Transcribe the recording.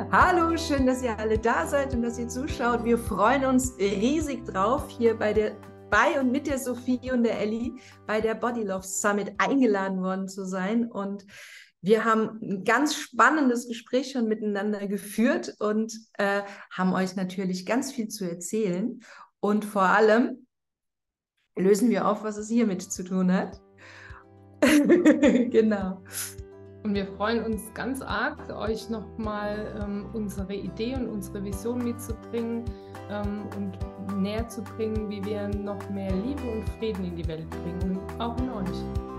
Hallo, schön, dass ihr alle da seid und dass ihr zuschaut. Wir freuen uns riesig drauf, hier bei und mit der Sophie und der Elli bei der Body Love Summit eingeladen worden zu sein. Und wir haben ein ganz spannendes Gespräch schon miteinander geführt und haben euch natürlich ganz viel zu erzählen. Und vor allem lösen wir auf, was es hiermit zu tun hat. Genau. Und wir freuen uns ganz arg, euch nochmal unsere Idee und unsere Vision mitzubringen und näher zu bringen, wie wir noch mehr Liebe und Frieden in die Welt bringen, auch in euch.